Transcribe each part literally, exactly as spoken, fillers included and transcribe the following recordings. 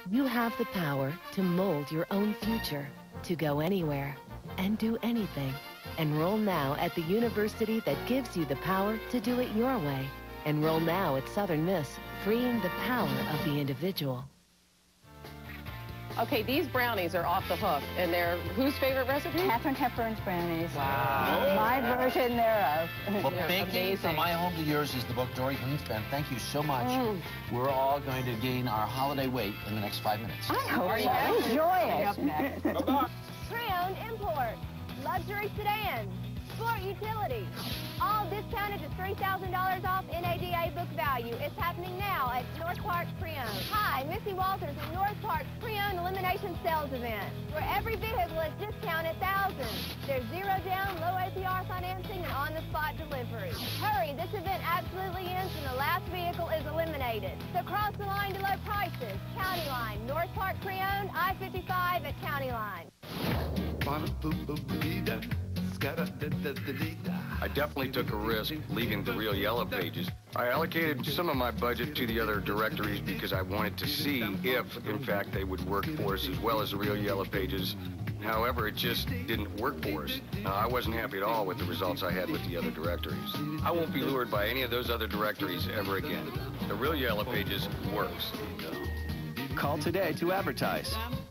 You have the power to mold your own future, to go anywhere and do anything. Enroll now at the university that gives you the power to do it your way. Enroll now at Southern Miss, freeing the power of the individual. Okay, these brownies are off the hook, and they're whose favorite recipe? Katharine Hepburn's brownies. Wow. My version thereof. Well, Yeah, baking amazing. From My Home to Yours is the book Dory Greenspan. Thank you so much. Mm. We're all going to gain our holiday weight in the next five minutes. I hope so. Enjoy it. Pre-owned import, luxury sedan, sport utility, all discounted to three thousand dollars off N A D A book value. It's happening now at North Park Pre-Owned. Hi, Missy Walters at North Park's Pre-Owned Elimination Sales Event, where every vehicle is discounted thousands. There's zero down, low A P R financing, and on-the-spot delivery. Hurry, this event absolutely ends and the last vehicle is eliminated. So cross the line to low prices. County Line, North Park Pre-Owned, I fifty-five at County Line. I definitely took a risk leaving the Real Yellow Pages. I allocated some of my budget to the other directories because I wanted to see if, in fact, they would work for us as well as the Real Yellow Pages. However, it just didn't work for us. Uh, I wasn't happy at all with the results I had with the other directories. I won't be lured by any of those other directories ever again. The Real Yellow Pages works. Call today to advertise.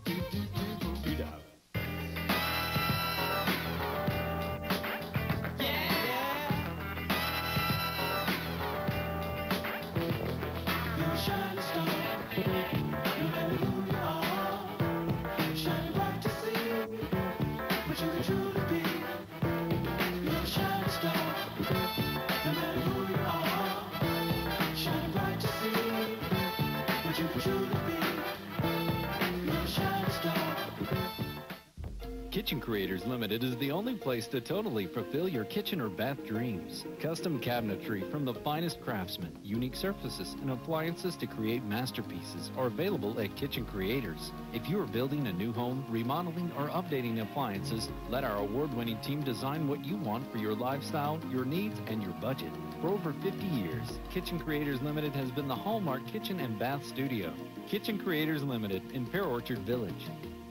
Kitchen Creators Limited is the only place to totally fulfill your kitchen or bath dreams. Custom cabinetry from the finest craftsmen, unique surfaces, and appliances to create masterpieces are available at Kitchen Creators. If you are building a new home, remodeling, or updating appliances, let our award-winning team design what you want for your lifestyle, your needs, and your budget. For over fifty years, Kitchen Creators Limited has been the hallmark kitchen and bath studio. Kitchen Creators Limited in Pear Orchard Village.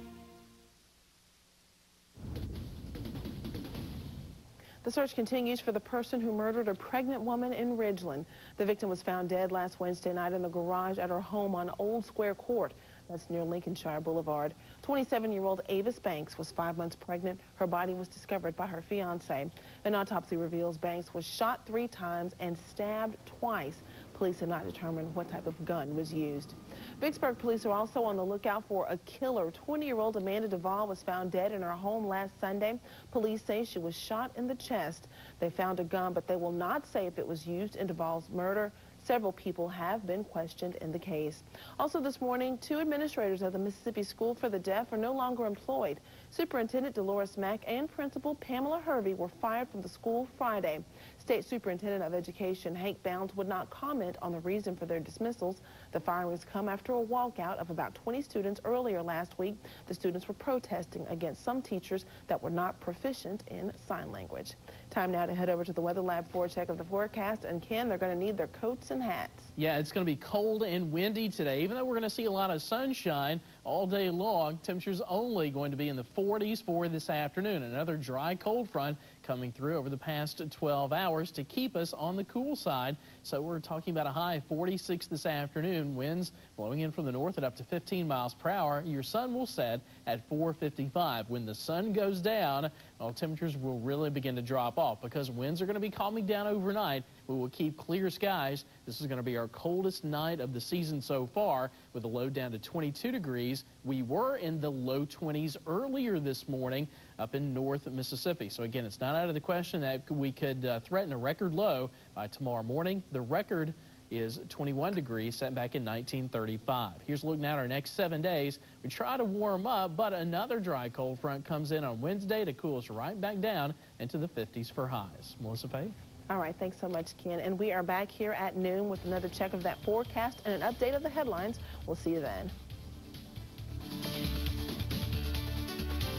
The search continues for the person who murdered a pregnant woman in Ridgeland. The victim was found dead last Wednesday night in the garage at her home on Old Square Court. That's near Lincolnshire Boulevard. twenty-seven-year-old Avis Banks was five months pregnant. Her body was discovered by her fiancé. An autopsy reveals Banks was shot three times and stabbed twice. Police have not determined what type of gun was used. Vicksburg police are also on the lookout for a killer. twenty-year-old Amanda Duvall was found dead in her home last Sunday. Police say she was shot in the chest. They found a gun, but they will not say if it was used in Duvall's murder. Several people have been questioned in the case. Also this morning, two administrators of the Mississippi School for the Deaf are no longer employed. Superintendent Dolores Mack and Principal Pamela Hervey were fired from the school Friday. State Superintendent of Education Hank Bounds would not comment on the reason for their dismissals. The firings come after a walkout of about twenty students earlier last week. The students were protesting against some teachers that were not proficient in sign language. Time now to head over to the Weather Lab for a check of the forecast. And Ken, they're going to need their coats and hats. Yeah, it's going to be cold and windy today. Even though we're going to see a lot of sunshine all day long, temperatures only going to be in the forties for this afternoon. Another dry cold front coming through over the past twelve hours to keep us on the cool side. So we're talking about a high forty-six this afternoon. Winds blowing in from the north at up to fifteen miles per hour. Your sun will set at four fifty-five. When the sun goes down, well, temperatures will really begin to drop off because winds are going to be calming down overnight. We will keep clear skies. This is going to be our coldest night of the season so far, with a low down to twenty-two degrees. We were in the low twenties earlier this morning up in North Mississippi. So again, it's not out of the question that we could uh, threaten a record low by tomorrow morning. The record is twenty-one degrees, set back in nineteen thirty-five. Here's a look now at our next seven days. We try to warm up, but another dry cold front comes in on Wednesday to cool us right back down into the fifties for highs. Melissa Faith. All right, thanks so much, Ken. And we are back here at noon with another check of that forecast and an update of the headlines. We'll see you then.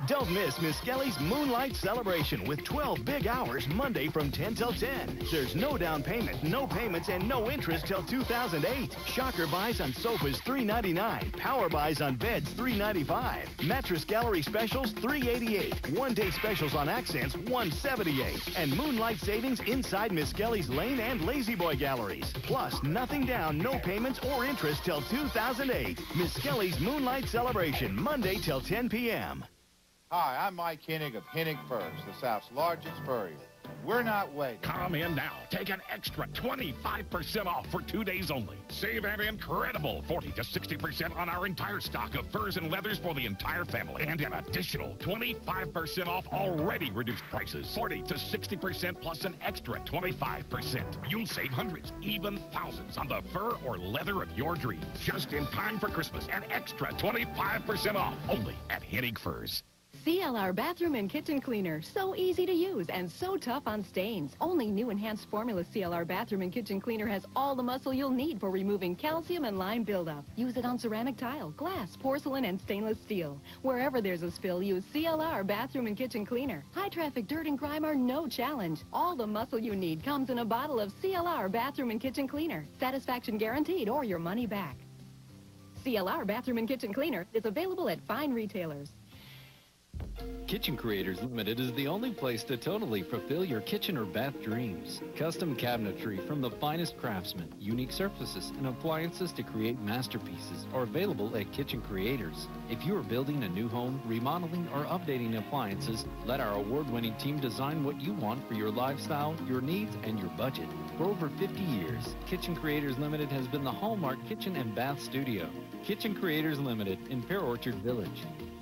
Don't miss Miss Kelly's Moonlight Celebration with twelve big hours Monday from ten till ten. There's no down payment, no payments, and no interest till two thousand eight. Shocker buys on sofas three ninety-nine. Power buys on beds three ninety-five. Mattress gallery specials three eighty-eight. One-day specials on accents one seventy-eight. And Moonlight savings inside Miss Kelly's Lane and Lazy Boy galleries. Plus, nothing down, no payments or interest till two thousand eight. Miss Kelly's Moonlight Celebration, Monday till ten p m Hi, I'm Mike Hennig of Hennig Furs, the South's largest furrier. We're not waiting. Come in now. Take an extra twenty-five percent off for two days only. Save an incredible forty to sixty percent on our entire stock of furs and leathers for the entire family. And an additional twenty-five percent off already reduced prices. forty to sixty percent plus an extra twenty-five percent. You'll save hundreds, even thousands on the fur or leather of your dreams. Just in time for Christmas. An extra twenty-five percent off only at Hennig Furs. C L R Bathroom and Kitchen Cleaner. So easy to use and so tough on stains. Only new enhanced formula C L R Bathroom and Kitchen Cleaner has all the muscle you'll need for removing calcium and lime buildup. Use it on ceramic tile, glass, porcelain, and stainless steel. Wherever there's a spill, use C L R Bathroom and Kitchen Cleaner. High traffic, dirt, and grime are no challenge. All the muscle you need comes in a bottle of C L R Bathroom and Kitchen Cleaner. Satisfaction guaranteed or your money back. C L R Bathroom and Kitchen Cleaner is available at fine retailers. Kitchen Creators Limited is the only place to totally fulfill your kitchen or bath dreams. Custom cabinetry from the finest craftsmen, unique surfaces, and appliances to create masterpieces are available at Kitchen Creators. If you are building a new home, remodeling, or updating appliances, let our award-winning team design what you want for your lifestyle, your needs, and your budget. For over fifty years, Kitchen Creators Limited has been the hallmark kitchen and bath studio. Kitchen Creators Limited in Pear Orchard Village.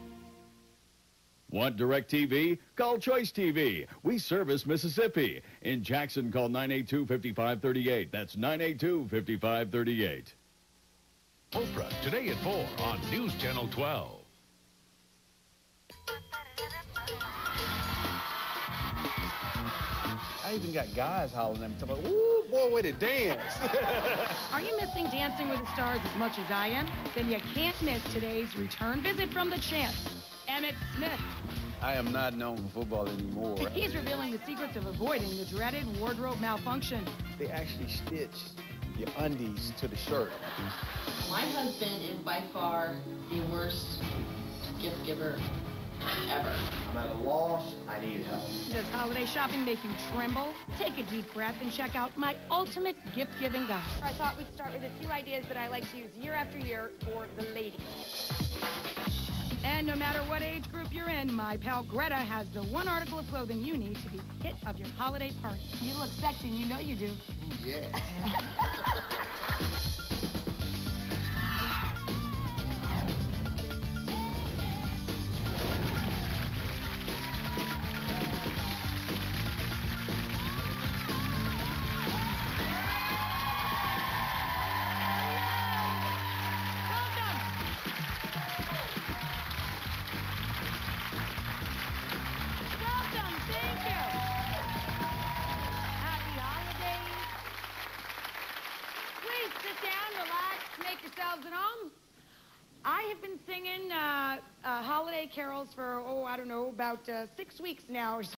Want DirecTV? Call Choice T V. We service Mississippi. In Jackson, call nine eight two, five five three eight. That's nine eight two, five five three eight. Oprah, today at four on News Channel twelve. I even got guys hollering at me, talking about, ooh, boy, way to dance. Are you missing Dancing with the Stars as much as I am? Then you can't miss today's return visit from the champ, Emmitt Smith. I am not known for football anymore. He's revealing the secrets of avoiding the dreaded wardrobe malfunction. They actually stitch your undies to the shirt. My husband is by far the worst gift giver ever. I'm at a loss. I need help. Does holiday shopping make you tremble? Take a deep breath and check out my ultimate gift-giving guide. I thought we'd start with a few ideas that I like to use year after year for the ladies. And no matter what age group you're in, my pal Greta has the one article of clothing you need to be hit of your holiday party. You look sexy, you know you do. Yeah. I have been singing uh, uh, holiday carols for, oh, I don't know, about uh, six weeks now.